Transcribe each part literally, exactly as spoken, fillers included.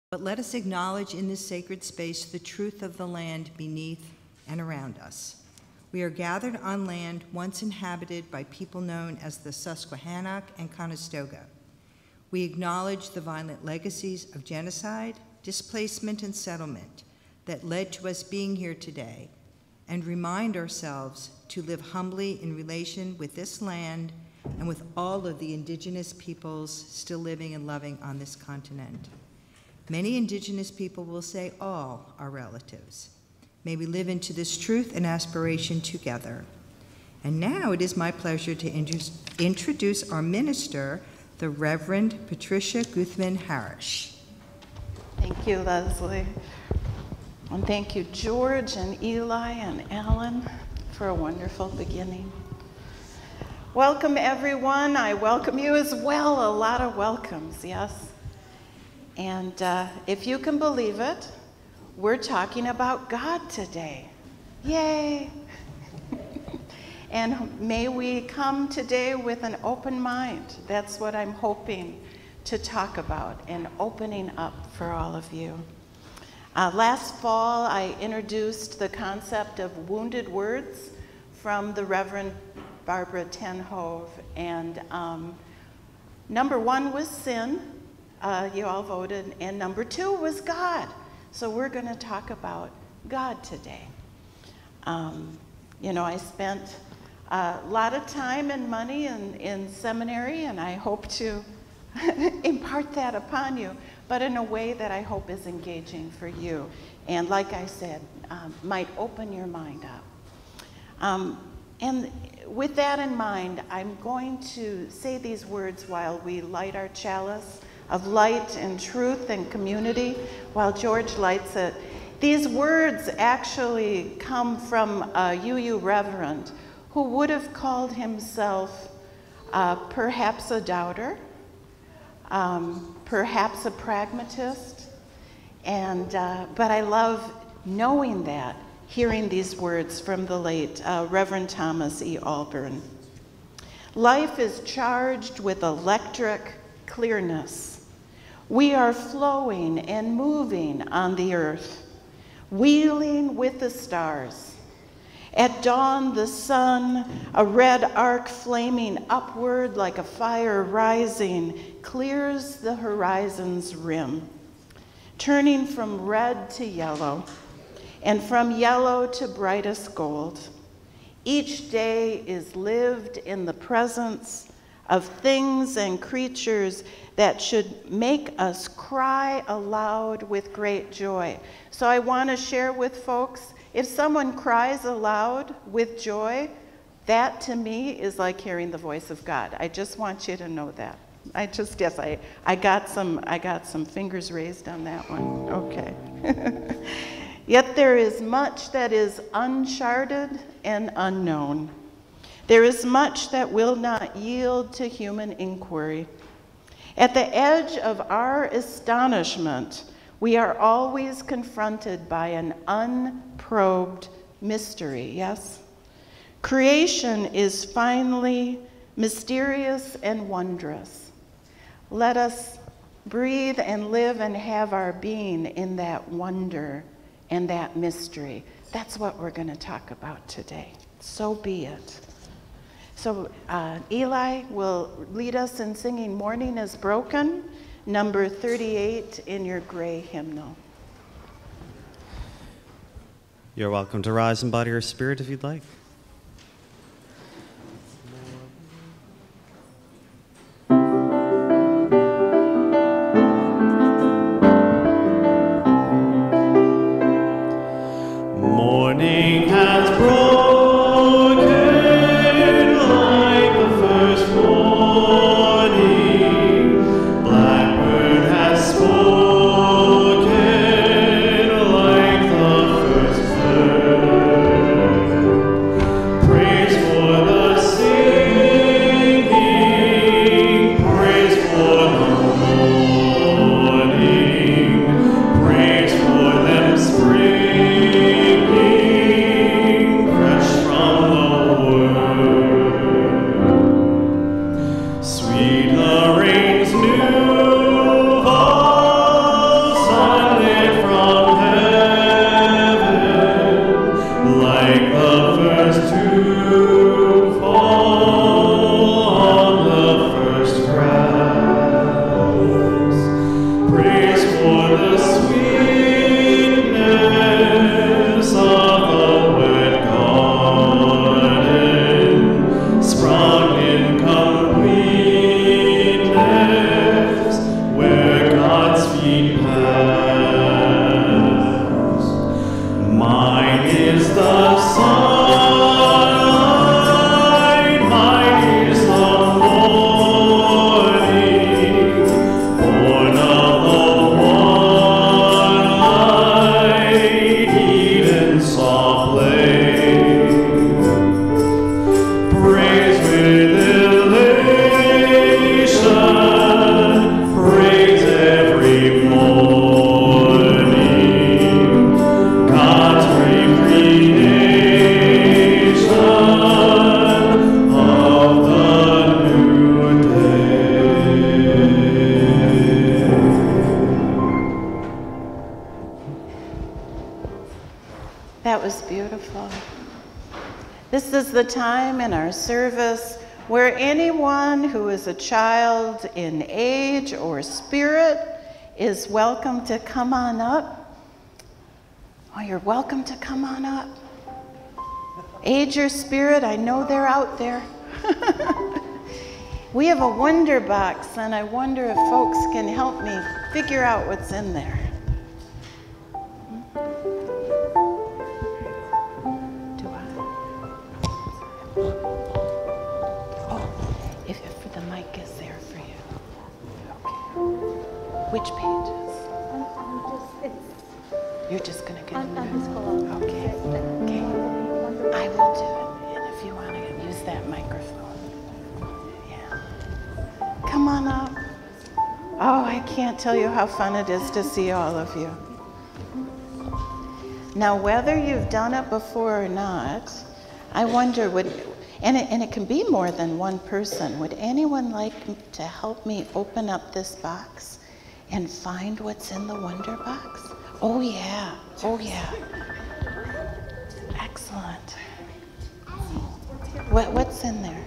But let us acknowledge in this sacred space the truth of the land beneath and around us. We are gathered on land once inhabited by people known as the Susquehannock and Conestoga. We acknowledge the violent legacies of genocide, displacement, and settlement that led to us being here today, and remind ourselves to live humbly in relation with this land and with all of the indigenous peoples still living and loving on this continent. Many indigenous people will say all are relatives. May we live into this truth and aspiration together. And now it is my pleasure to introduce our minister, the Reverend Patricia Guthman Harris. Thank you, Leslie. And thank you, George and Eli and Alan, for a wonderful beginning. Welcome, everyone. I welcome you as well. A lot of welcomes, yes. And uh, if you can believe it, we're talking about God today. Yay! And may we come today with an open mind. That's what I'm hoping to talk about, and opening up for all of you. Uh, last fall, I introduced the concept of wounded words from the Reverend Barbara Tenhove. And um, number one was sin. Uh, you all voted. And number two was God. So we're going to talk about God today. Um, you know, I spent a lot of time and money in, in seminary, and I hope to impart that upon you, but in a way that I hope is engaging for you. And like I said, um, might open your mind up. Um, and with that in mind, I'm going to say these words while we light our chalice of light and truth and community, while George lights it. These words actually come from a U U reverend who would have called himself uh, perhaps a doubter, um, perhaps a pragmatist, and uh, but I love knowing that, hearing these words from the late uh, Reverend Thomas E. Alburn. Life is charged with electric clearness. We are flowing and moving on the earth, wheeling with the stars. At dawn, the sun, a red arc flaming upward like a fire rising, clears the horizon's rim, turning from red to yellow, and from yellow to brightest gold. Each day is lived in the presence of things and creatures that should make us cry aloud with great joy. So I want to share with folks, if someone cries aloud with joy, that to me is like hearing the voice of God. I just want you to know that. I just, yes, I, I got some, I got some fingers raised on that one. Okay. Yet there is much that is uncharted and unknown. There is much that will not yield to human inquiry. At the edge of our astonishment, we are always confronted by an unprobed mystery, yes? Creation is finally mysterious and wondrous. Let us breathe and live and have our being in that wonder and that mystery. That's what we're going to talk about today. So be it. So uh, Eli will lead us in singing Morning is Broken, number thirty-eight in your gray hymnal. You're welcome to rise and body your spirit if you'd like. Morning has broken. Spoken like the first bird. For the sweetness of the wet garden sprung in completeness where God's feet pass. Mine is the sunlight, mine is the morning, born of the one light, Eden's soft play. Praise with elation, praise every morning, God's recreation of the new day. That was beautiful. This is the time in our service where anyone who is a child in age or spirit is welcome to come on up. Oh, you're welcome to come on up. Age or spirit, I know they're out there. We have a wonder box, and I wonder if folks can help me figure out what's in there. Do I? Oh, if, if the mic is there for you. Okay. Which pages? I'm, I'm just, it's, You're just gonna get I'm, in I'm there. just going Okay. Okay. I will do it. And if you want to use that microphone. Yeah. Come on up. Oh, I can't tell you how fun it is to see all of you. Now, whether you've done it before or not, I wonder, would, and it, and it can be more than one person, would anyone like to help me open up this box and find what's in the wonder box? Oh, yeah. Oh, yeah. Excellent. What, what's in there?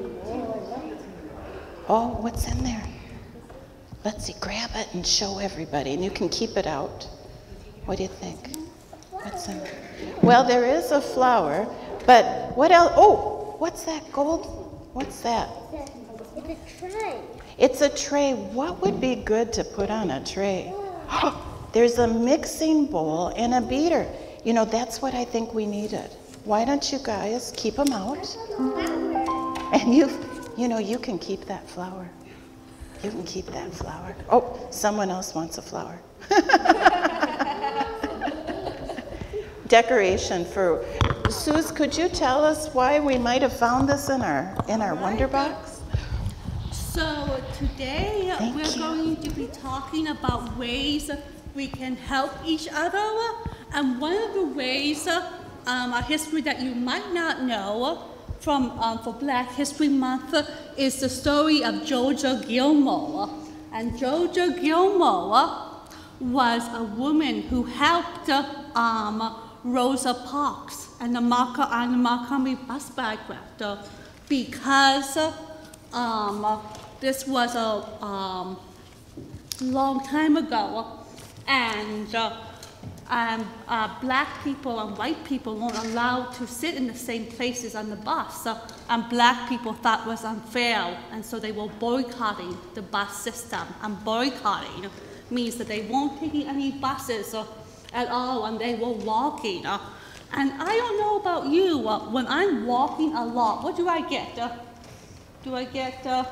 Oh, what's in there? Let's see, grab it and show everybody, and you can keep it out. What do you think? What's in there? Well, there is a flower, but what else? Oh, what's that gold? What's that? it's a tray. It's a tray. What would be good to put on a tray? There's a mixing bowl and a beater. You know, that's what I think we needed. Why don't you guys keep them out? And you, you know, you can keep that flower. You can keep that flower. Oh, someone else wants a flower. Decoration for, Suze, could you tell us why we might have found this in our, in our wonder box? So today Thank we're you. going to be talking about ways we can help each other. And one of the ways, um, a history that you might not know from um, for Black History Month is the story of Georgia Gilmore. And Georgia Gilmore was a woman who helped um, Rosa Parks and the Marco and the Montgomery bus bankrupt because um, this was a um, long time ago, and uh, um, uh, black people and white people weren't allowed to sit in the same places on the bus, uh, and black people thought was unfair, and so they were boycotting the bus system. And boycotting means that they weren't taking any buses uh, at all, and they were walking. Uh, and I don't know about you, uh, when I'm walking a lot, what do I get? Uh, do I get, uh,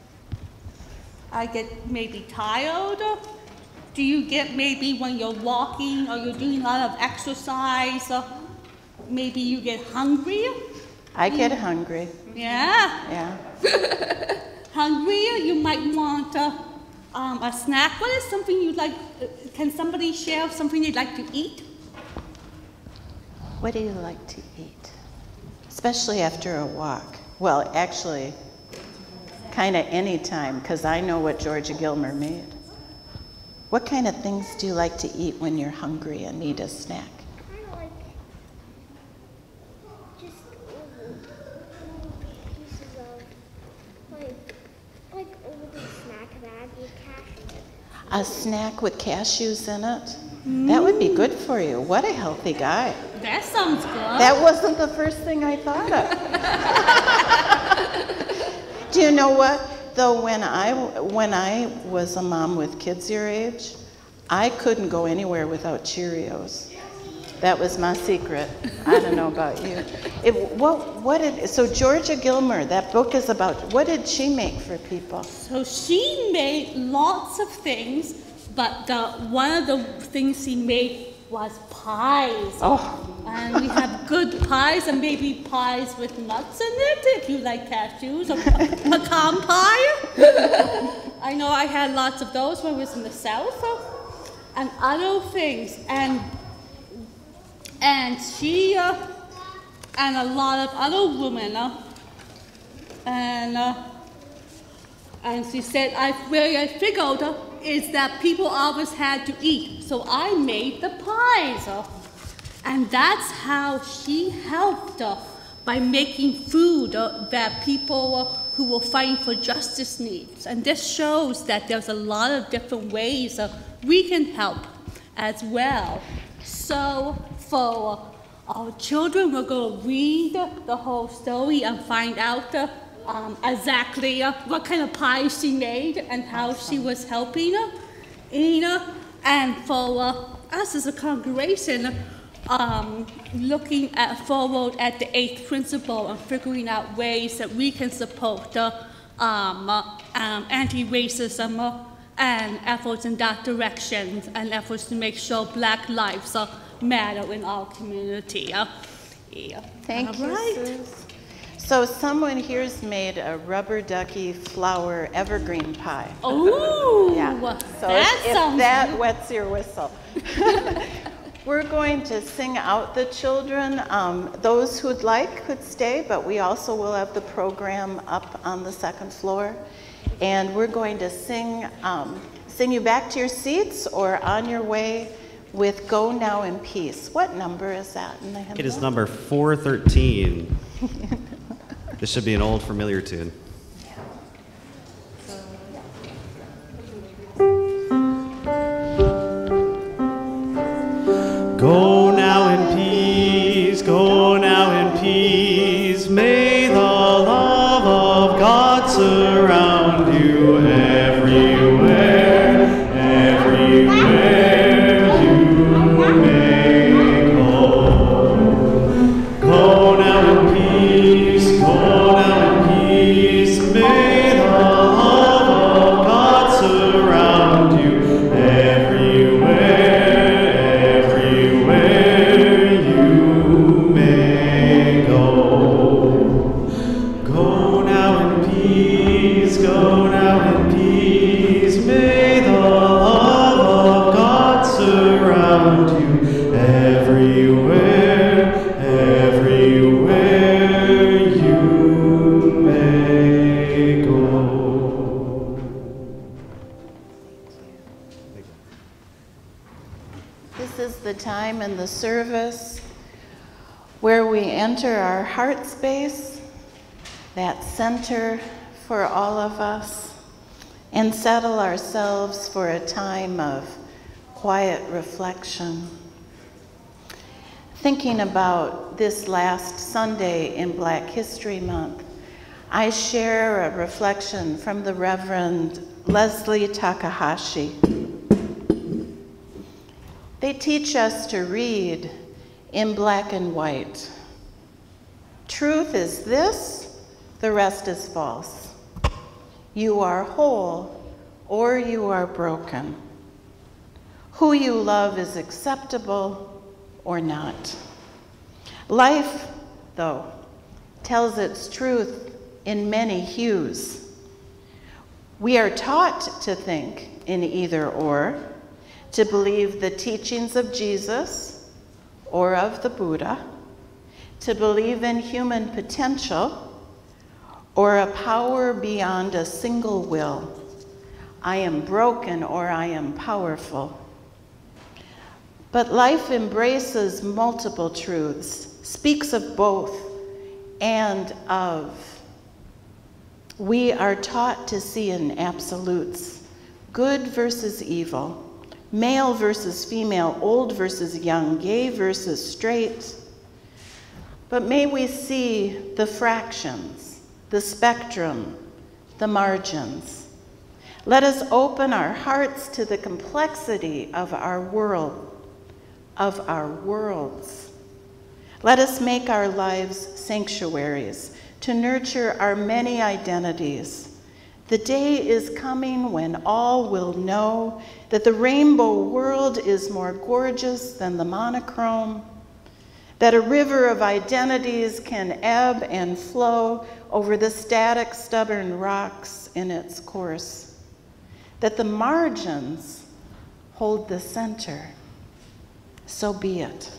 I get maybe tired? Do you get maybe when you're walking or you're doing a lot of exercise, uh, maybe you get hungry? I get hungry. Yeah. Yeah. Hungry, you might want uh, um, a snack. What is something you'd like, uh, can somebody share something they'd like to eat? What do you like to eat? Especially after a walk. Well, actually, kind of any time, because I know what Georgia Gilmer made. What kind of things do you like to eat when you're hungry and need a snack? Kind of like just little, little pieces of like like a little snack bag with cash in it. a snack with cashews in it. That would be good for you. What a healthy guy. That sounds good. That wasn't the first thing I thought of. Do you know what? Though when I, when I was a mom with kids your age, I couldn't go anywhere without Cheerios. That was my secret. I don't know about you. It, what, what did, so Georgia Gilmer, that book is about, what did she make for people? So she made lots of things, but the, one of the things she made was pies. Oh. And we have good pies and maybe pies with nuts in it, if you like cashews, or pecan pie. I know I had lots of those when I was in the South, and other things. And and she uh, and a lot of other women, uh, and uh, and she said, I where I figured uh, is that people always had to eat, so I made the pies. Uh, And that's how she helped uh, by making food uh, that people uh, who were fighting for justice needs. And this shows that there's a lot of different ways uh, we can help as well. So for uh, our children, we're going to read the whole story and find out uh, um, exactly uh, what kind of pie she made and how she was helping uh, Ina. And for uh, us as a congregation, Um, looking at forward at the eighth principle and figuring out ways that we can support uh, um, uh, um, anti-racism uh, and efforts in that direction, and efforts to make sure Black lives uh, matter in our community. Uh, yeah. Thank All you, right. Suze. So someone here's made a rubber ducky flower evergreen pie. Oh, Yeah. So that if, if sounds that good. wets your whistle. We're going to sing out the children. Um, those who'd like could stay, but we also will have the program up on the second floor. And we're going to sing, um, sing you back to your seats or on your way with Go Now in Peace. What number is that in the hymn? It is number four thirteen. This should be an old familiar tune. Go now in peace, go now in peace. May the love of God surround you everywhere, everywhere you may go. Go now in peace, go now in peace. May the love of God surround you everywhere. Go now in peace, may the love of God surround you everywhere, everywhere you may go. This is the time in the service where we enter our heart space, that center for all of us, and settle ourselves for a time of quiet reflection. Thinking about this last Sunday in Black History Month, I share a reflection from the Reverend Leslie Takahashi. They teach us to read in black and white. Truth is this, the rest is false. You are whole or you are broken. Who you love is acceptable or not. Life, though, tells its truth in many hues. We are taught to think in either or, to believe the teachings of Jesus or of the Buddha, to believe in human potential, or a power beyond a single will. I am broken or I am powerful. But life embraces multiple truths, speaks of both, and of. We are taught to see in absolutes good versus evil, male versus female, old versus young, gay versus straight. But may we see the fractions, the spectrum, the margins. Let us open our hearts to the complexity of our world, of our worlds. Let us make our lives sanctuaries to nurture our many identities. The day is coming when all will know that the rainbow world is more gorgeous than the monochrome, that a river of identities can ebb and flow over the static, stubborn rocks in its course, that the margins hold the center. So be it.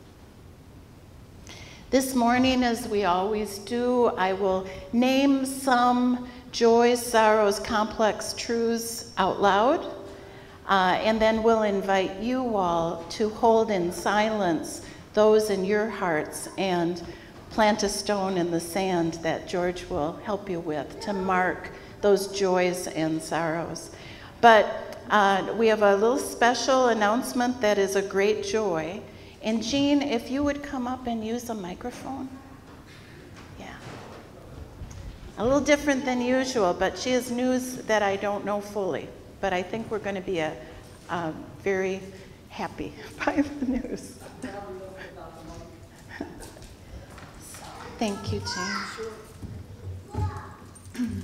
This morning, as we always do, I will name some joys, sorrows, complex truths out loud, uh, and then we'll invite you all to hold in silence those in your hearts and plant a stone in the sand that George will help you with to mark those joys and sorrows. But uh, we have a little special announcement that is a great joy. And Jean, if you would come up and use a microphone. Yeah. A little different than usual, but she has news that I don't know fully. But I think we're going to be a, a very happy by the news. Thank you, Jean.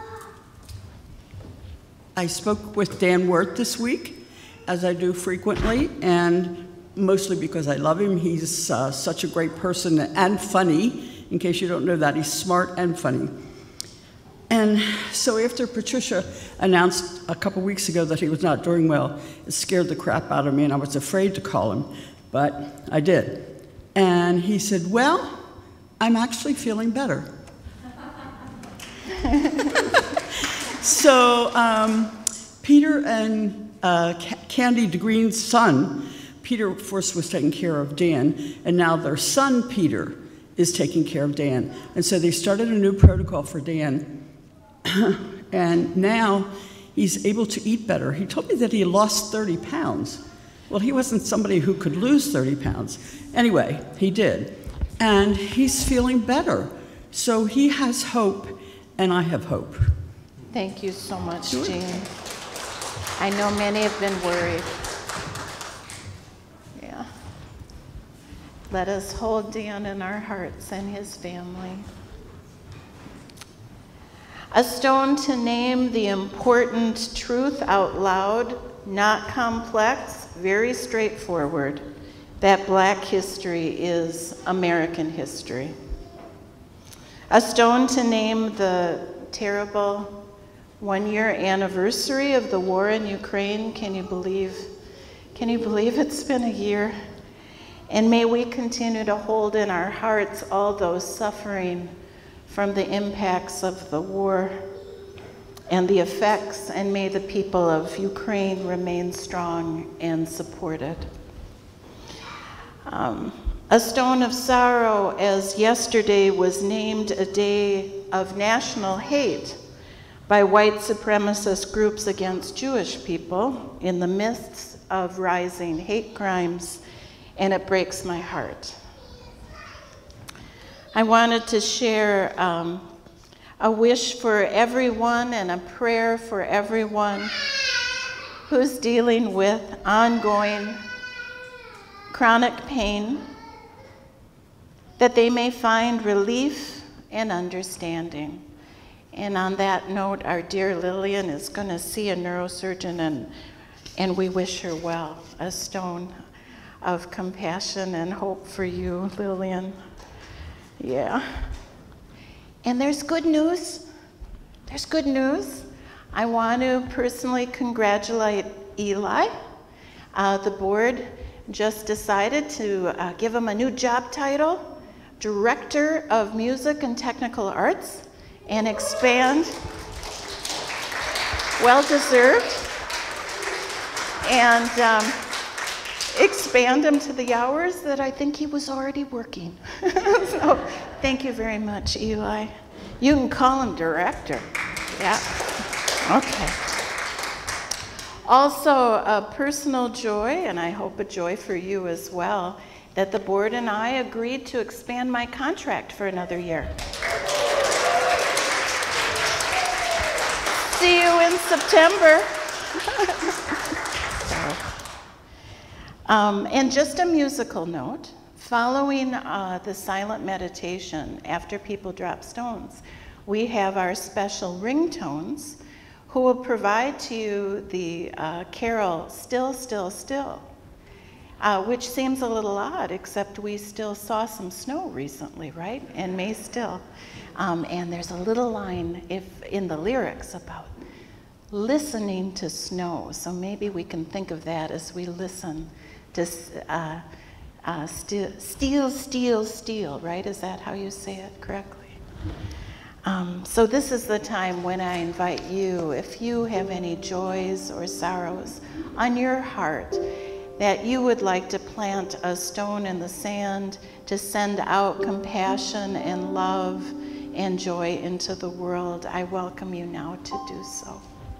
I spoke with Dan Wirth this week, as I do frequently, and mostly because I love him. He's uh, such a great person and funny. In case you don't know that, he's smart and funny. And so after Patricia announced a couple weeks ago that he was not doing well, it scared the crap out of me, and I was afraid to call him, but I did. And he said, well, I'm actually feeling better. So um, Peter and uh, Candy DeGreen's son, Peter first was taking care of Dan, and now their son, Peter, is taking care of Dan. And so they started a new protocol for Dan, and now he's able to eat better. He told me that he lost thirty pounds. Well, he wasn't somebody who could lose thirty pounds. Anyway, he did. And he's feeling better. So he has hope, and I have hope. Thank you so much, Sure. Jean. I know many have been worried. Yeah. Let us hold Dan in our hearts and his family. A stone to name the important truth out loud, not complex, very straightforward, that Black history is American history. A stone to name the terrible one-year anniversary of the war in Ukraine. Can you believe, can you believe it's been a year? And may we continue to hold in our hearts all those suffering from the impacts of the war and the effects, and may the people of Ukraine remain strong and supported. Um, a stone of sorrow, as yesterday was named a day of national hate by white supremacist groups against Jewish people in the midst of rising hate crimes, and it breaks my heart. I wanted to share um, a wish for everyone and a prayer for everyone who's dealing with ongoing chronic pain, that they may find relief and understanding. And on that note, our dear Lillian is going to see a neurosurgeon, and, and we wish her well. A stone of compassion and hope for you, Lillian. Yeah. And there's good news. There's good news. I want to personally congratulate Eli. Uh, the board just decided to uh, give him a new job title, Director of Music and Technical Arts, and expand, well-deserved, and um, expand him to the hours that I think he was already working. So thank you very much, Eli. You can call him director. Yeah. Okay. Also, a personal joy, and I hope a joy for you as well, that the board and I agreed to expand my contract for another year. See you in September. So, um, and just a musical note, following uh, the silent meditation after people drop stones, we have our special ringtones who will provide to you the uh, carol, Still, Still, Still, uh, which seems a little odd, except we still saw some snow recently, right? And may still. Um, and there's a little line if in the lyrics about listening to snow. So maybe we can think of that as we listen to uh, uh, steal, steal, steal, steal, right? Is that how you say it correctly? Um, so this is the time when I invite you, if you have any joys or sorrows on your heart, that you would like to plant a stone in the sand to send out compassion and love and joy into the world, I welcome you now to do so.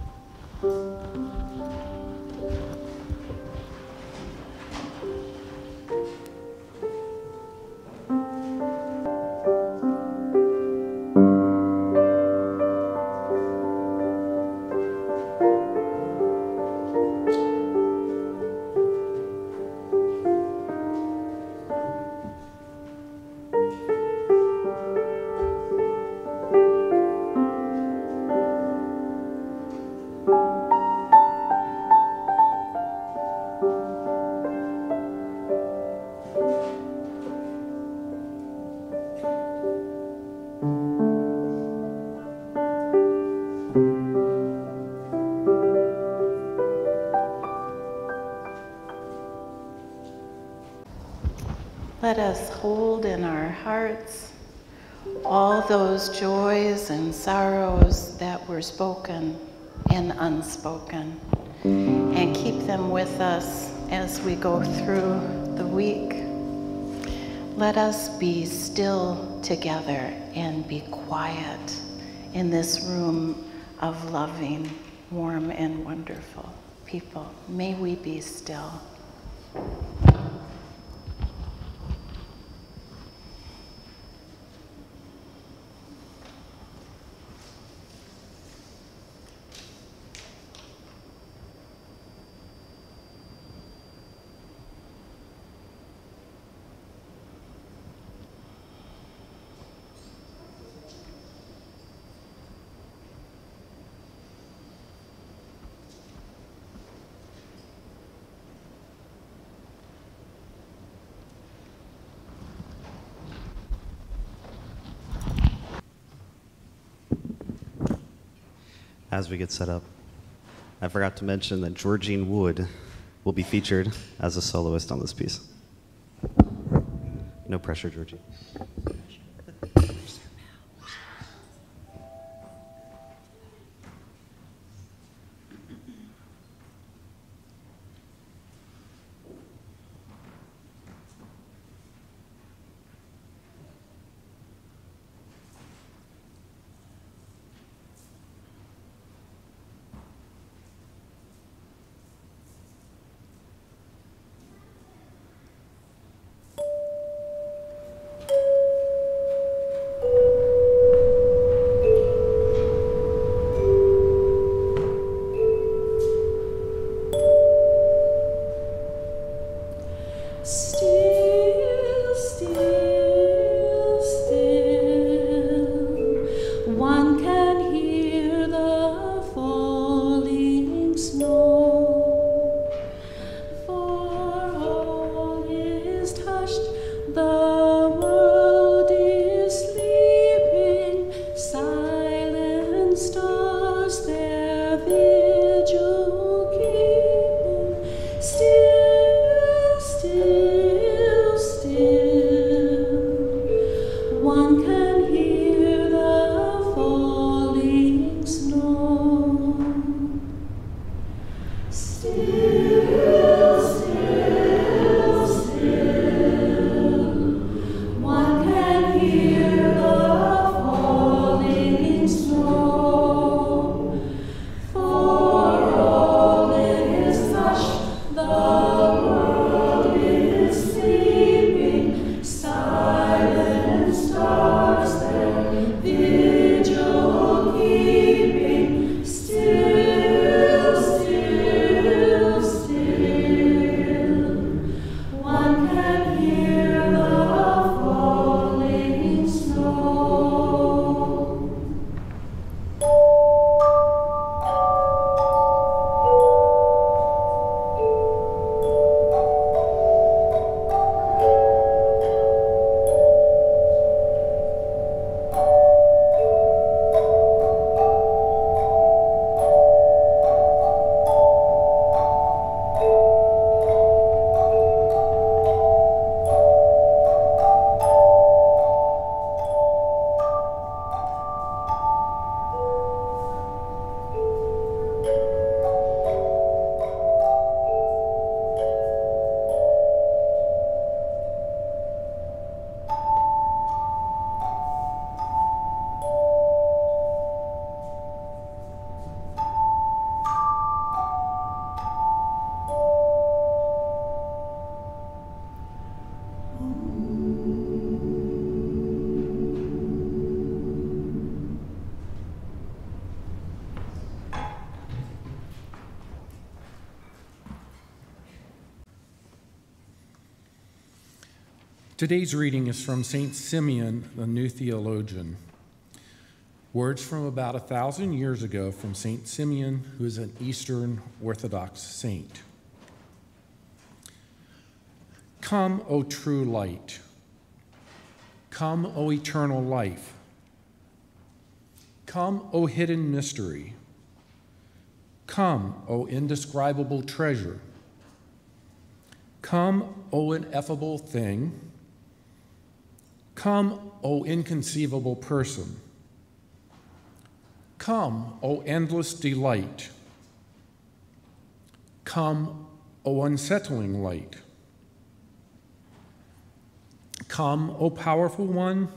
Let us hold in our hearts all those joys and sorrows that were spoken and unspoken, and keep them with us as we go through the week. Let us be still together and be quiet in this room of loving, warm, and wonderful people. May we be still. As we get set up, I forgot to mention that Georgine Wood will be featured as a soloist on this piece. No pressure, Georgie. For all Today's reading is from Saint Simeon, the new theologian. Words from about a thousand years ago from Saint Simeon, who is an Eastern Orthodox saint. Come, O true light. Come, O eternal life. Come, O hidden mystery. Come, O indescribable treasure. Come, O ineffable thing. Come, O inconceivable person. Come, O endless delight. Come, O unsettling light. Come, O powerful one.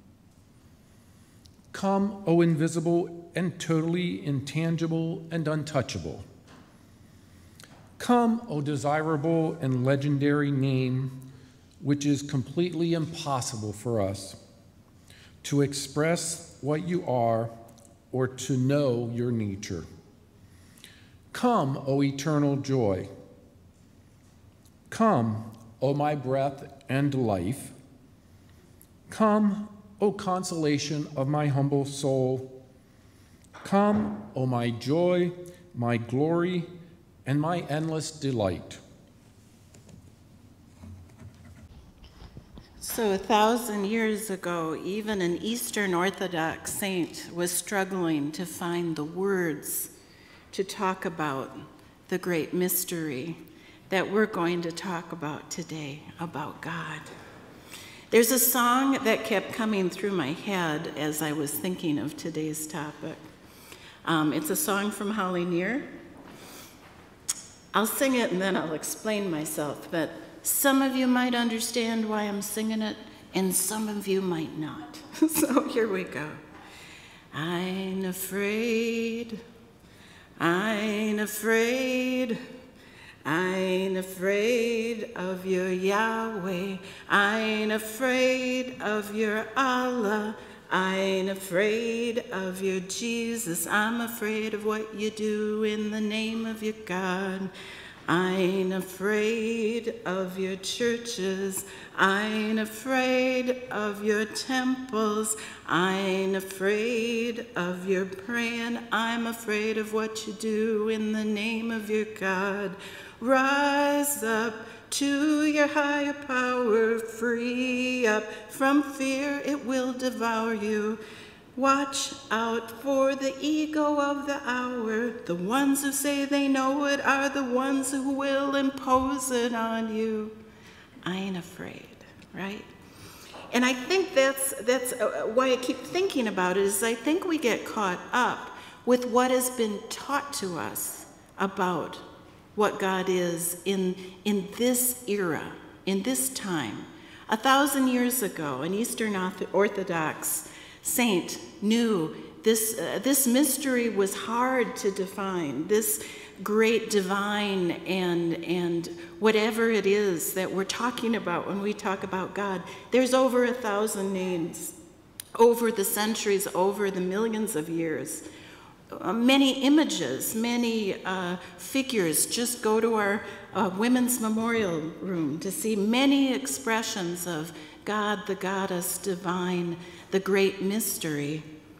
Come, O invisible and totally intangible and untouchable. Come, O desirable and legendary name, which is completely impossible for us to express what you are or to know your nature. Come, O eternal joy. Come, O my breath and life. Come, O consolation of my humble soul. Come, O my joy, my glory, and my endless delight. So a thousand years ago, even an Eastern Orthodox saint was struggling to find the words to talk about the great mystery that we're going to talk about today, about God. There's a song that kept coming through my head as I was thinking of today's topic. Um, it's a song from Holly Near. I'll sing it and then I'll explain myself, but some of you might understand why I'm singing it, and some of you might not. So here we go. I ain't afraid, I ain't afraid, I ain't afraid of your Yahweh, I ain't afraid of your Allah, I ain't afraid of your Jesus, I'm afraid of what you do in the name of your God. I ain't afraid of your churches, I ain't afraid of your temples, I ain't afraid of your praying, I'm afraid of what you do in the name of your God. Rise up to your higher power, free up from fear, it will devour you. Watch out for the ego of the hour. The ones who say they know it are the ones who will impose it on you. I ain't afraid, right? And I think that's, that's why I keep thinking about it, is I think we get caught up with what has been taught to us about what God is in, in this era, in this time. A thousand years ago, an Eastern Orthodox saint knew this, uh, this mystery was hard to define, this great divine and, and whatever it is that we're talking about when we talk about God. There's over a thousand names, over the centuries, over the millions of years. Uh, many images, many uh, figures. Just go to our uh, women's memorial room to see many expressions of God, the goddess, divine, the great mystery.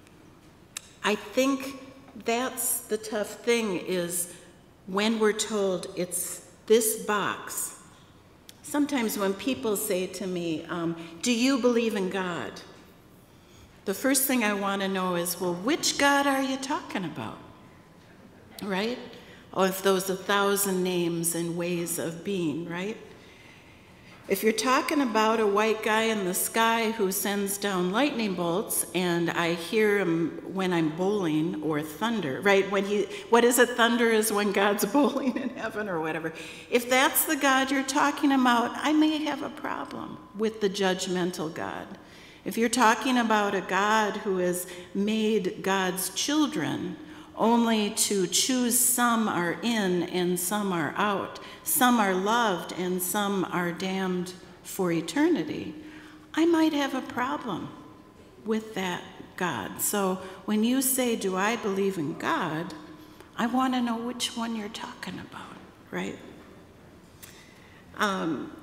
I think that's the tough thing, is when we're told it's this box. Sometimes when people say to me, um, do you believe in God? The first thing I want to know is, well, which God are you talking about? Right? Or if those a thousand names and ways of being, right? If you're talking about a white guy in the sky who sends down lightning bolts, and I hear him when I'm bowling, or thunder, right? When he, what is it? Thunder is when God's bowling in heaven or whatever. If that's the God you're talking about, I may have a problem with the judgmental God. If you're talking about a God who has made God's children only to choose some are in and some are out, some are loved and some are damned for eternity, I might have a problem with that God. So when you say, do I believe in God, I want to know which one you're talking about, right? Um,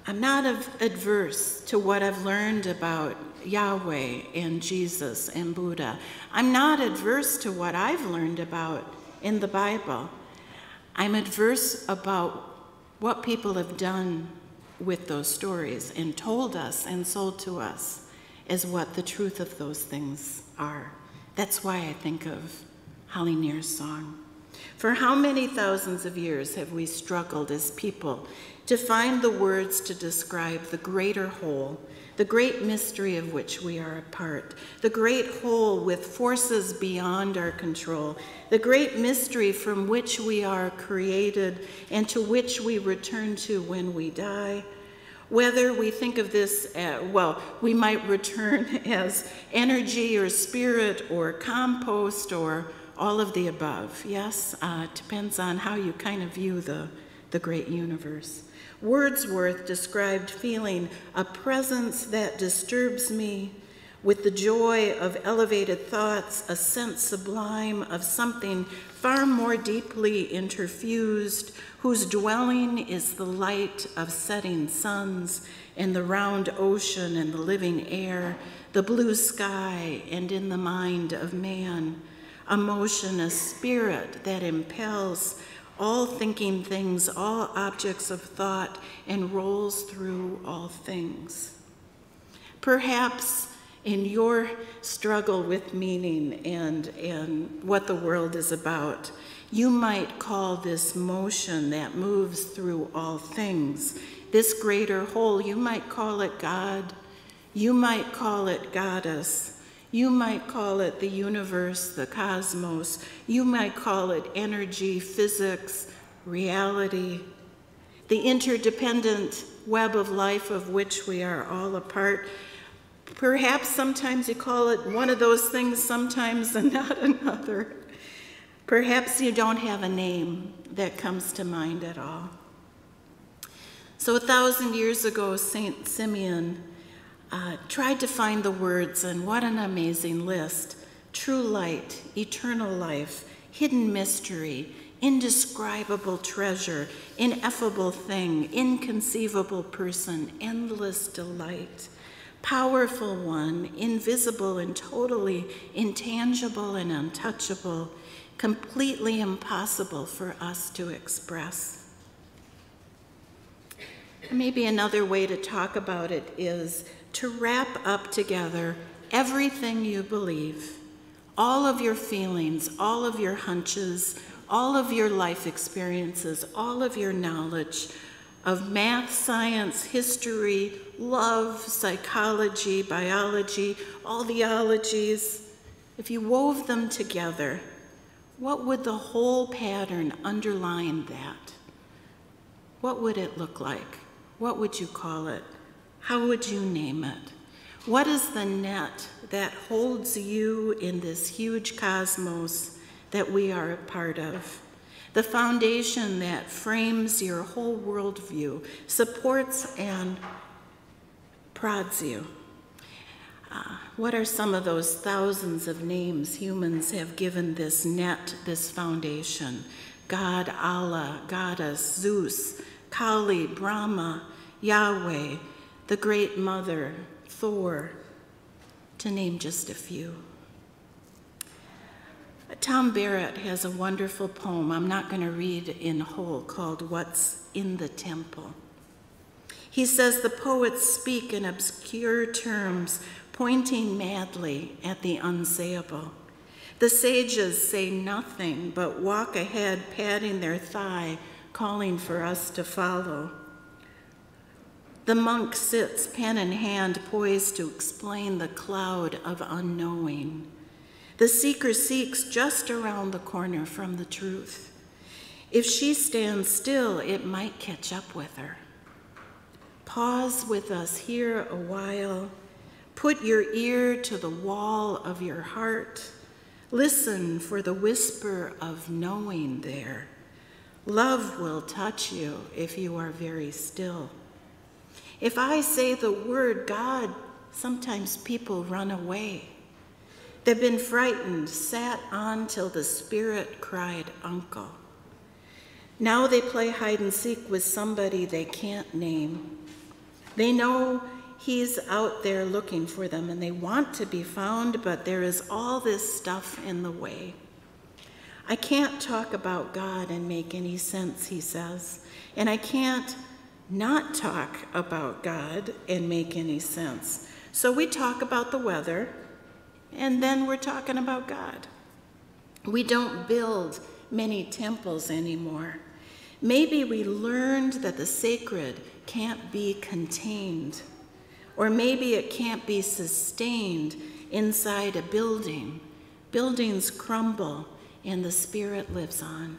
I'm not av- adverse to what I've learned about Yahweh and Jesus and Buddha. I'm not adverse to what I've learned about in the Bible. I'm adverse about what people have done with those stories and told us and sold to us as what the truth of those things are. That's why I think of Holly Near's song. For how many thousands of years have we struggled as people to find the words to describe the greater whole, the great mystery of which we are a part, the great whole with forces beyond our control, the great mystery from which we are created and to which we return to when we die. Whether we think of this, as, well, we might return as energy or spirit or compost or all of the above. Yes, uh, it depends on how you kind of view the, the great universe. Wordsworth described feeling a presence that disturbs me with the joy of elevated thoughts, a sense sublime of something far more deeply interfused, whose dwelling is the light of setting suns and the round ocean and the living air, the blue sky and in the mind of man, a motion, a spirit that impels all thinking things, all objects of thought, and rolls through all things. Perhaps in your struggle with meaning and, and what the world is about, you might call this motion that moves through all things, this greater whole, you might call it God, you might call it Goddess, you might call it the universe, the cosmos. You might call it energy, physics, reality, the interdependent web of life of which we are all a part. Perhaps sometimes you call it one of those things, sometimes and not another. Perhaps you don't have a name that comes to mind at all. So a thousand years ago, Saint Simeon Uh, tried to find the words, and what an amazing list. True light, eternal life, hidden mystery, indescribable treasure, ineffable thing, inconceivable person, endless delight, powerful one, invisible and totally intangible and untouchable, completely impossible for us to express. Maybe another way to talk about it is to wrap up together everything you believe, all of your feelings, all of your hunches, all of your life experiences, all of your knowledge of math, science, history, love, psychology, biology, all the ologies. If you wove them together, what would the whole pattern underline that? What would it look like? What would you call it? How would you name it? What is the net that holds you in this huge cosmos that we are a part of? The foundation that frames your whole worldview, supports and prods you. Uh, what are some of those thousands of names humans have given this net, this foundation? God, Allah, Goddess, Zeus, Kali, Brahma, Yahweh, the Great Mother, Thor, to name just a few. Tom Barrett has a wonderful poem I'm not going to read in whole called What's in the Temple. He says the poets speak in obscure terms, pointing madly at the unsayable. The sages say nothing but walk ahead, patting their thigh, calling for us to follow. The monk sits, pen in hand, poised to explain the cloud of unknowing. The seeker seeks just around the corner from the truth. If she stands still, it might catch up with her. Pause with us here a while. Put your ear to the wall of your heart. Listen for the whisper of knowing there. Love will touch you if you are very still. If I say the word God, sometimes people run away. They've been frightened, sat on till the spirit cried, uncle. Now they play hide and seek with somebody they can't name. They know he's out there looking for them, and they want to be found, but there is all this stuff in the way. I can't talk about God and make any sense, he says, and I can't not talk about God and make any sense. So we talk about the weather, and then we're talking about God. We don't build many temples anymore. Maybe we learned that the sacred can't be contained, or maybe it can't be sustained inside a building. Buildings crumble and the Spirit lives on.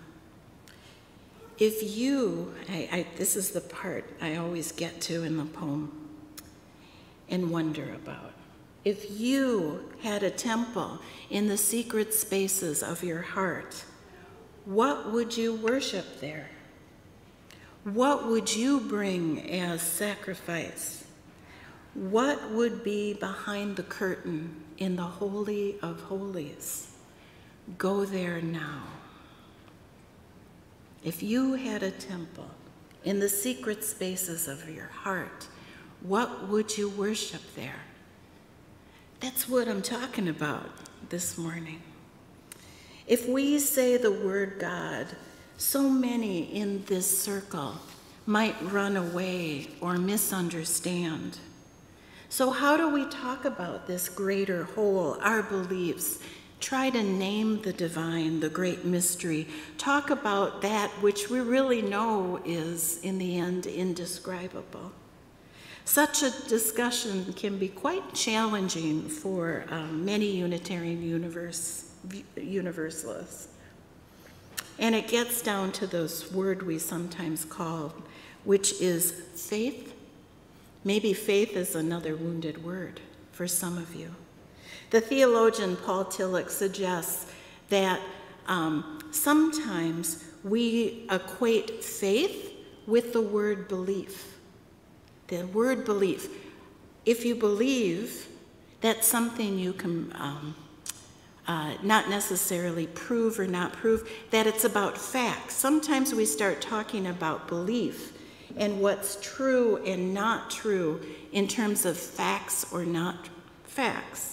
If you, I, I, this is the part I always get to in the poem and wonder about. If you had a temple in the secret spaces of your heart, what would you worship there? What would you bring as sacrifice? What would be behind the curtain in the Holy of Holies? Go there now. If you had a temple in the secret spaces of your heart, what would you worship there? That's what I'm talking about this morning. If we say the word God, so many in this circle might run away or misunderstand. So how do we talk about this greater whole, our beliefs? Try to name the divine, the great mystery. Talk about that which we really know is, in the end, indescribable. Such a discussion can be quite challenging for um, many Unitarian universe, Universalists. And it gets down to this word we sometimes call, which is faith. Maybe faith is another wounded word for some of you. The theologian Paul Tillich suggests that um, sometimes we equate faith with the word belief. The word belief. If you believe, that's something you can um, uh, not necessarily prove or not prove, that it's about facts. Sometimes we start talking about belief and what's true and not true in terms of facts or not facts.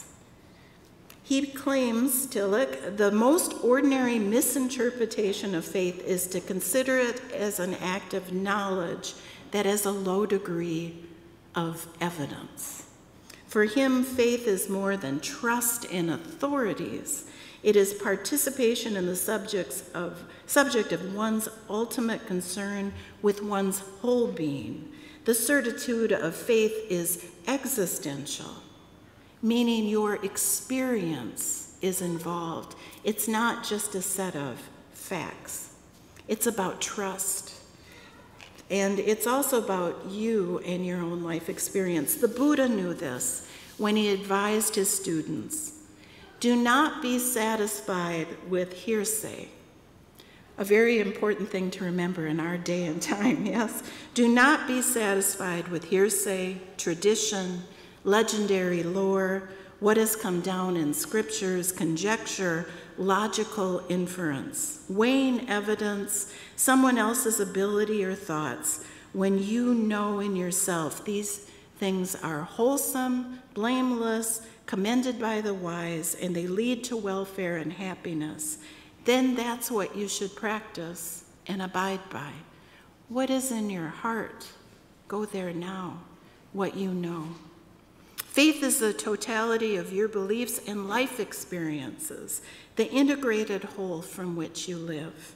He claims, Tillich, the most ordinary misinterpretation of faith is to consider it as an act of knowledge that has a low degree of evidence. For him, faith is more than trust in authorities. It is participation in the subjects of, subject of one's ultimate concern with one's whole being. The certitude of faith is existential, meaning your experience is involved. It's not just a set of facts. It's about trust. And it's also about you and your own life experience. The Buddha knew this when he advised his students. Do not be satisfied with hearsay. A very important thing to remember in our day and time, yes? Do not be satisfied with hearsay, tradition, legendary lore, what has come down in scriptures, conjecture, logical inference, weighing evidence, someone else's ability or thoughts, when you know in yourself these things are wholesome, blameless, commended by the wise, and they lead to welfare and happiness, then that's what you should practice and abide by. What is in your heart? Go there now, what you know. Faith is the totality of your beliefs and life experiences, the integrated whole from which you live.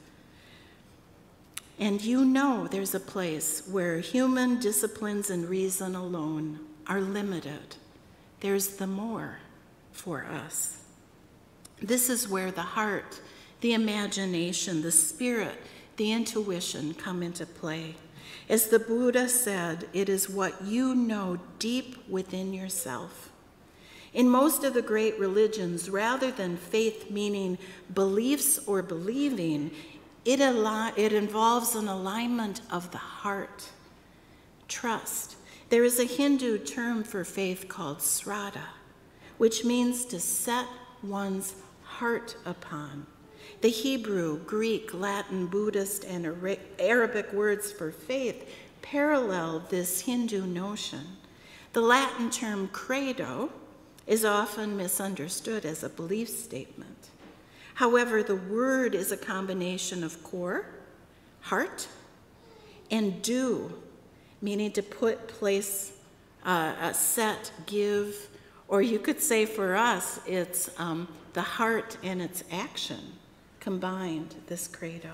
And you know there's a place where human disciplines and reason alone are limited. There's the more for us. This is where the heart, the imagination, the spirit, the intuition come into play. As the Buddha said, it is what you know deep within yourself. In most of the great religions, rather than faith meaning beliefs or believing, it, al- it involves an alignment of the heart, trust. There is a Hindu term for faith called sraddha, which means to set one's heart upon. The Hebrew, Greek, Latin, Buddhist, and Ara- Arabic words for faith parallel this Hindu notion. The Latin term credo is often misunderstood as a belief statement. However, the word is a combination of core, heart, and do, meaning to put, place, uh, uh, set, give, or you could say for us, it's um, the heart and its action combined, this credo.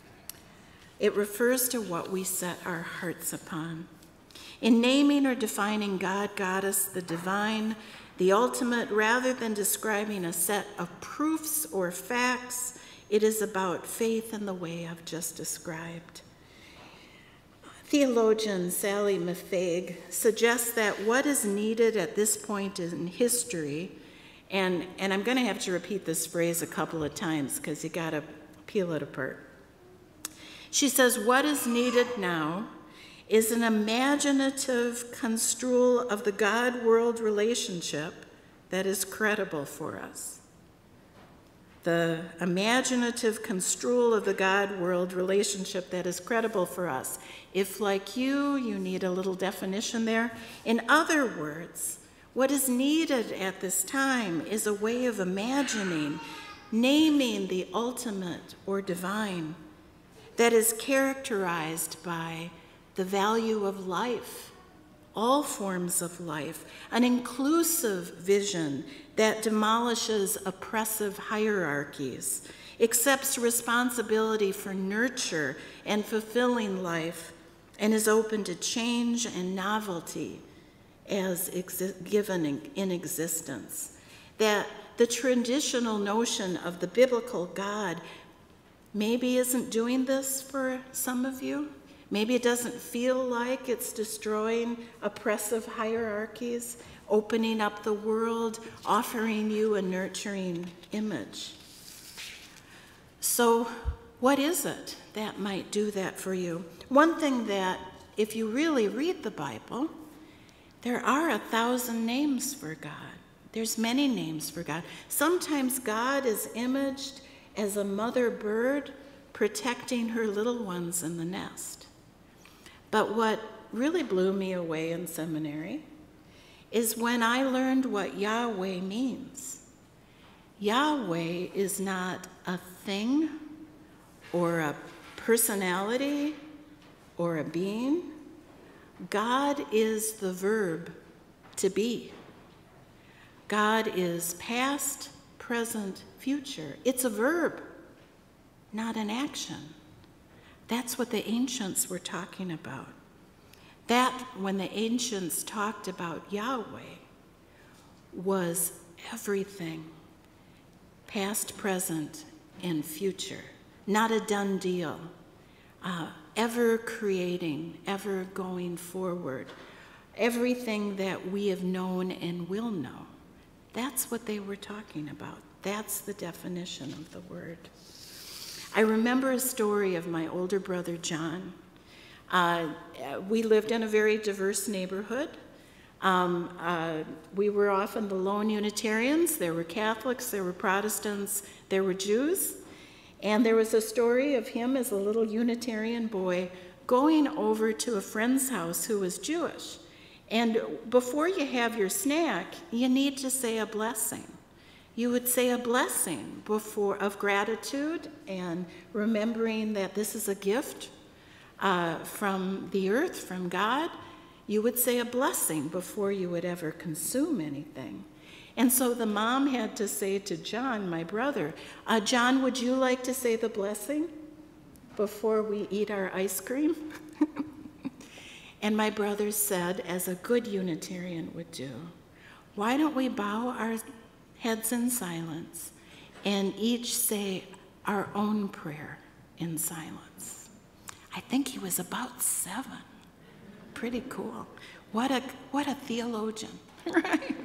It refers to what we set our hearts upon. In naming or defining God, Goddess, the divine, the ultimate, rather than describing a set of proofs or facts, it is about faith in the way I've just described. Theologian Sally Mafeig suggests that what is needed at this point in history, and, and I'm going to have to repeat this phrase a couple of times because you got to peel it apart. She says, what is needed now is an imaginative construal of the God-world relationship that is credible for us. The imaginative construal of the God-world relationship that is credible for us. If, like you, you need a little definition there. In other words, what is needed at this time is a way of imagining, naming the ultimate or divine that is characterized by the value of life, all forms of life, an inclusive vision that demolishes oppressive hierarchies, accepts responsibility for nurture and fulfilling life, and is open to change and novelty as exi- given in, in existence. That the traditional notion of the biblical God maybe isn't doing this for some of you. Maybe it doesn't feel like it's destroying oppressive hierarchies, opening up the world, offering you a nurturing image. So what is it that might do that for you? One thing that, if you really read the Bible, there are a thousand names for God. There's many names for God. Sometimes God is imaged as a mother bird protecting her little ones in the nest. But what really blew me away in seminary is when I learned what Yahweh means. Yahweh is not a thing or a personality or a being. God is the verb to be. God is past, present, future. It's a verb, not an action. That's what the ancients were talking about. That, when the ancients talked about Yahweh, was everything, past, present, and future. Not a done deal. Uh, ever creating, ever going forward. Everything that we have known and will know. That's what they were talking about. That's the definition of the word. I remember a story of my older brother, John. Uh, we lived in a very diverse neighborhood. Um, uh, we were often the lone Unitarians. There were Catholics, there were Protestants, there were Jews. And there was a story of him as a little Unitarian boy going over to a friend's house who was Jewish. And before you have your snack, you need to say a blessing. You would say a blessing before of gratitude and remembering that this is a gift uh, from the earth, from God. You would say a blessing before you would ever consume anything. And so the mom had to say to John, my brother, uh, John, would you like to say the blessing before we eat our ice cream? And my brother said, as a good Unitarian would do, why don't we bow our heads in silence and each say our own prayer in silence? I think he was about seven. Pretty cool. What a, what a theologian, right?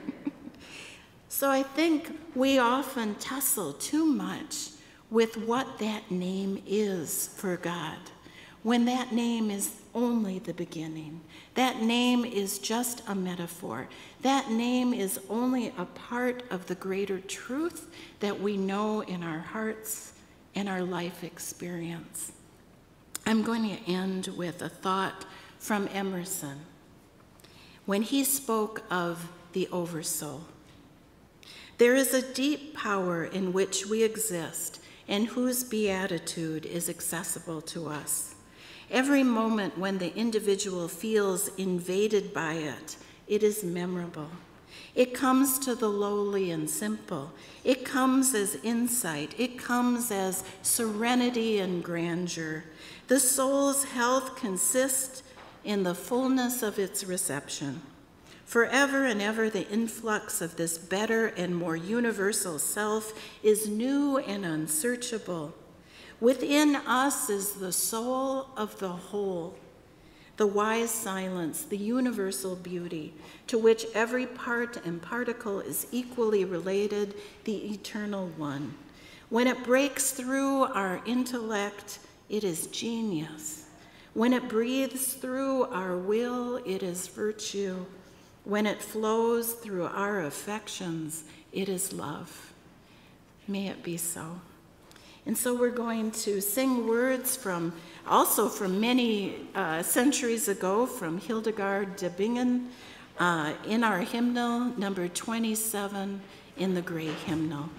So I think we often tussle too much with what that name is for God, when that name is only the beginning. That name is just a metaphor. That name is only a part of the greater truth that we know in our hearts and our life experience. I'm going to end with a thought from Emerson when he spoke of the oversoul. There is a deep power in which we exist and whose beatitude is accessible to us. Every moment when the individual feels invaded by it, it is memorable. It comes to the lowly and simple. It comes as insight. It comes as serenity and grandeur. The soul's health consists in the fullness of its reception. Forever and ever, the influx of this better and more universal self is new and unsearchable. Within us is the soul of the whole, the wise silence, the universal beauty, to which every part and particle is equally related, the eternal one. When it breaks through our intellect, it is genius. When it breathes through our will, it is virtue. When it flows through our affections, it is love. May it be so. And so we're going to sing words from, also from many uh, centuries ago, from Hildegard de Bingen, uh, in our hymnal, number twenty-seven, in the Gray Hymnal.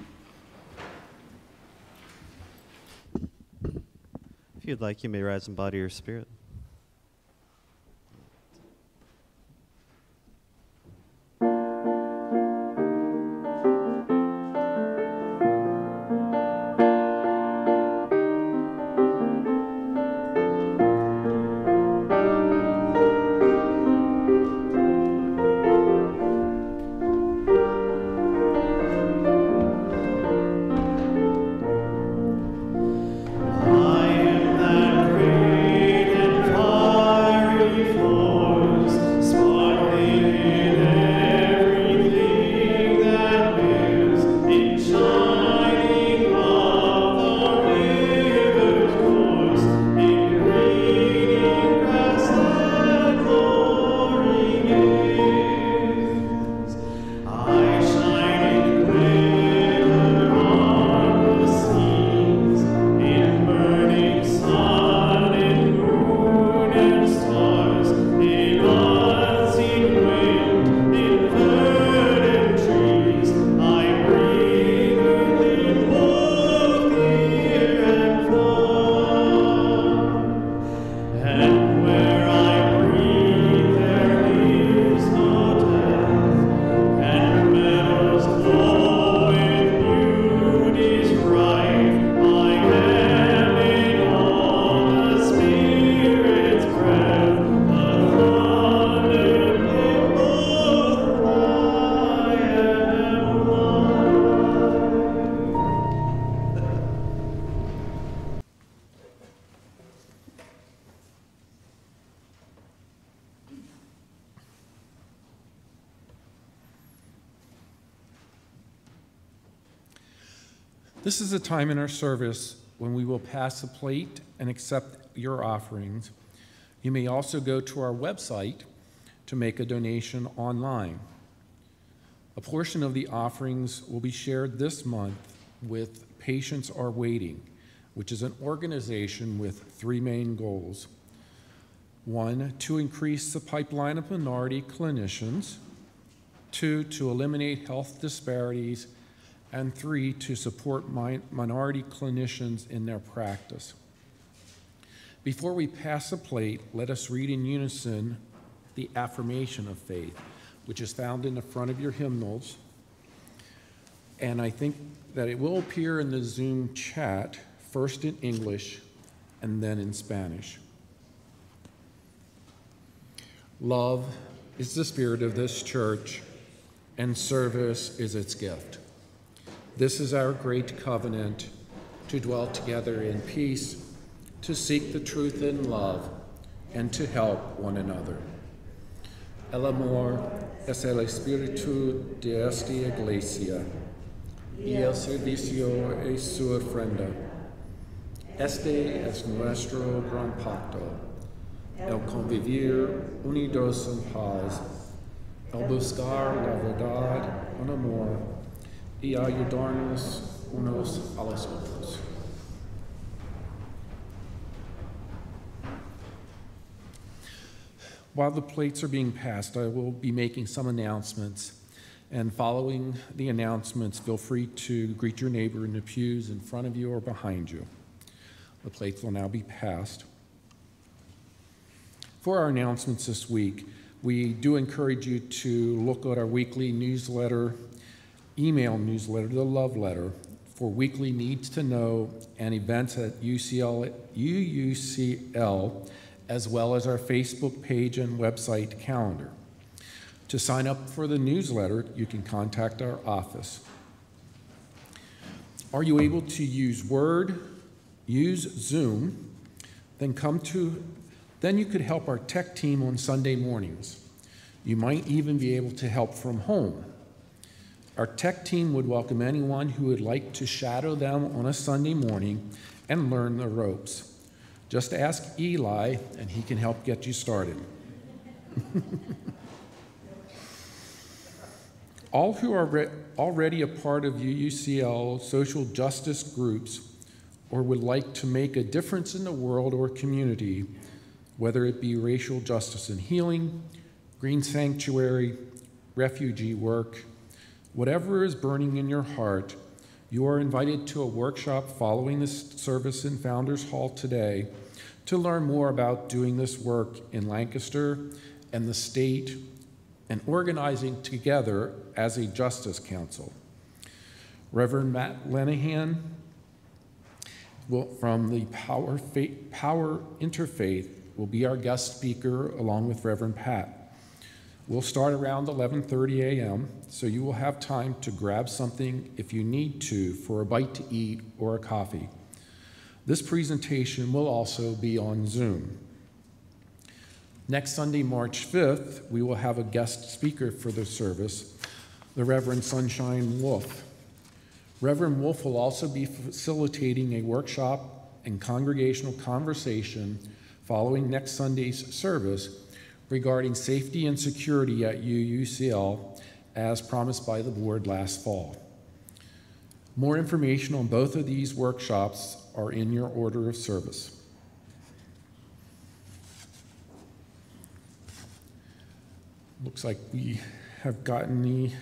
If you'd like, you may rise in body or spirit. This is a time in our service when we will pass a plate and accept your offerings. You may also go to our website to make a donation online. A portion of the offerings will be shared this month with Patients Are Waiting, which is an organization with three main goals. One, to increase the pipeline of minority clinicians. Two, to eliminate health disparities. And three, to support mi- minority clinicians in their practice. Before we pass a plate, let us read in unison the affirmation of faith, which is found in the front of your hymnals. And I think that it will appear in the Zoom chat, first in English and then in Spanish. Love is the spirit of this church, and service is its gift. This is our great covenant, to dwell together in peace, to seek the truth in love, and to help one another. El amor es el espíritu de esta iglesia, y el servicio es su ofrenda. Este es nuestro gran pacto, el convivir unidos en paz, el buscar la verdad en amor, y ayudarnos unos a los otros. While the plates are being passed, I will be making some announcements. And following the announcements, feel free to greet your neighbor in the pews in front of you or behind you. The plates will now be passed. For our announcements this week, we do encourage you to look at our weekly newsletter, email newsletter, the Love Letter, for weekly needs to know and events at U C L, U U C L, as well as our Facebook page and website calendar. To sign up for the newsletter, you can contact our office. Are you able to use Word, use Zoom, then come to, then you could help our tech team on Sunday mornings. You might even be able to help from home. Our tech team would welcome anyone who would like to shadow them on a Sunday morning and learn the ropes. Just ask Eli, and he can help get you started. All who are re- already a part of U U C L social justice groups or would like to make a difference in the world or community, whether it be racial justice and healing, green sanctuary, refugee work, whatever is burning in your heart, you are invited to a workshop following this service in Founders Hall today to learn more about doing this work in Lancaster and the state and organizing together as a Justice Council. Reverend Matt Lenahan will, from the Power, Faith, Power Interfaith will be our guest speaker along with Reverend Pat. We'll start around eleven thirty a m, so you will have time to grab something if you need to for a bite to eat or a coffee. This presentation will also be on Zoom. Next Sunday, March fifth, we will have a guest speaker for the service, the Reverend Sunshine Wolf. Reverend Wolf will also be facilitating a workshop and congregational conversation following next Sunday's service regarding safety and security at U U C L as promised by the board last fall. More information on both of these workshops are in your order of service. Looks like we have gotten the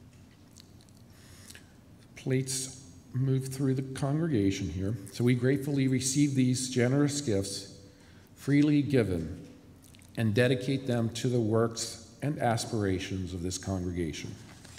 plates moved through the congregation here. So we gratefully receive these generous gifts, freely given, and dedicate them to the works and aspirations of this congregation.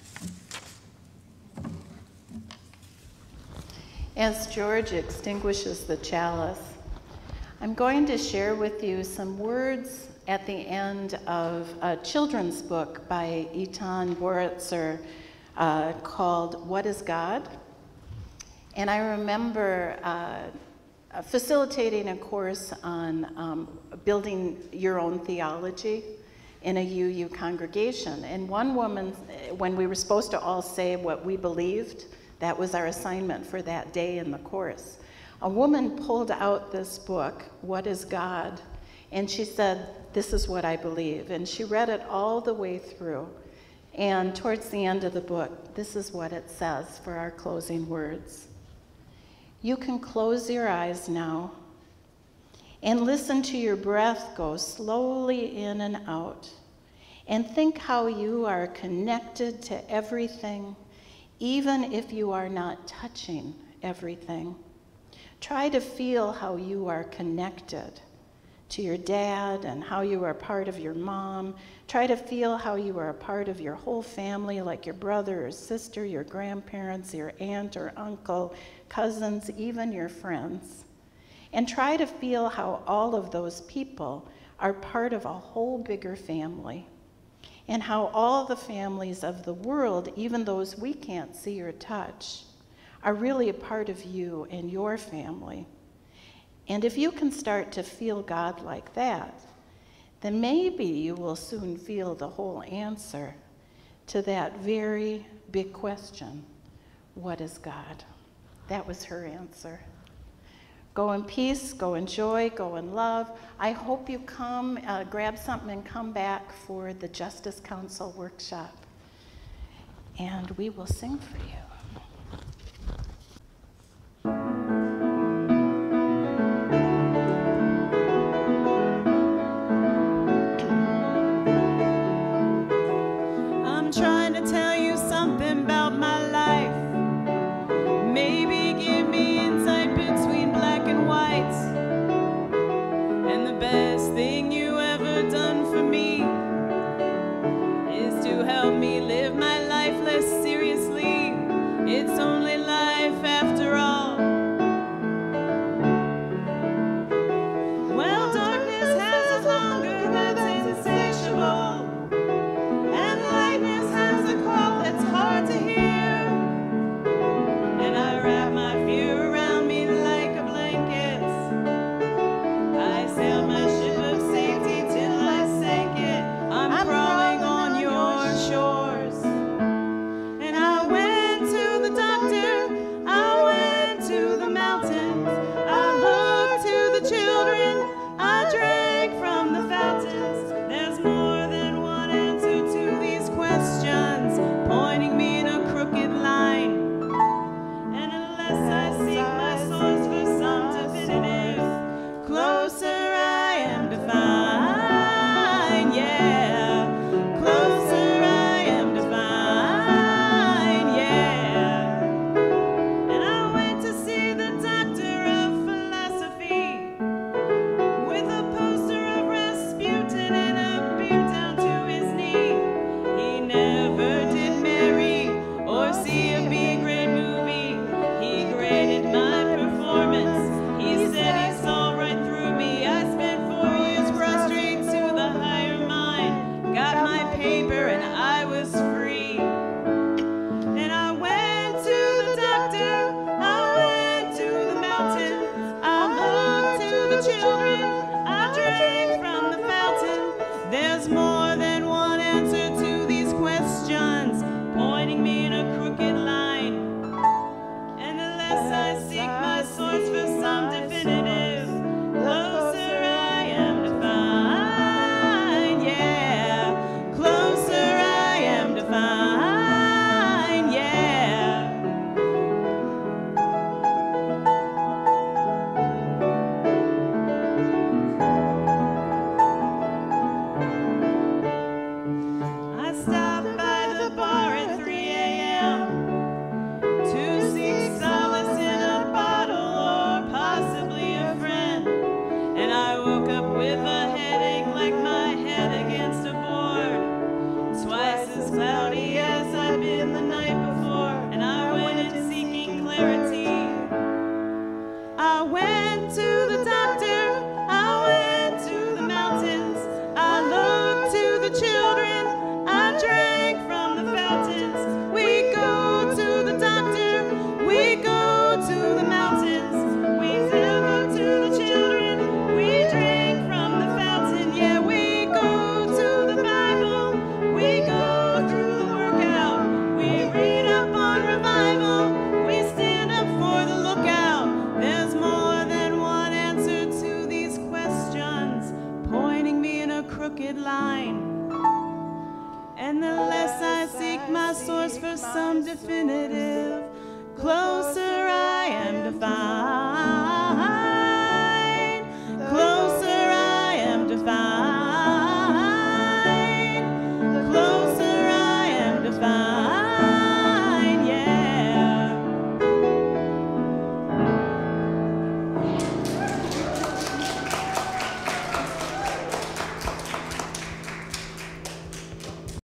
As George extinguishes the chalice, I'm going to share with you some words at the end of a children's book by Eitan Boritzer uh, called What is God? And I remember uh, facilitating a course on um, building your own theology in a U U congregation. And one woman, when we were supposed to all say what we believed, that was our assignment for that day in the course. A woman pulled out this book, What is God? And she said, this is what I believe. And she read it all the way through. And towards the end of the book, this is what it says for our closing words. You can close your eyes now and listen to your breath go slowly in and out. And think how you are connected to everything, even if you are not touching everything. Try to feel how you are connected to your dad and how you are part of your mom. Try to feel how you are a part of your whole family, like your brother or sister, your grandparents, your aunt or uncle, cousins, even your friends. And try to feel how all of those people are part of a whole bigger family, and how all the families of the world, even those we can't see or touch, are really a part of you and your family. And if you can start to feel God like that, then maybe you will soon feel the whole answer to that very big question, what is God? That was her answer. Go in peace, go in joy, go in love. I hope you come, uh, grab something and come back for the Justice Council workshop. And we will sing for you. crooked line. And the less I seek my source for some definitive, closer I am to find.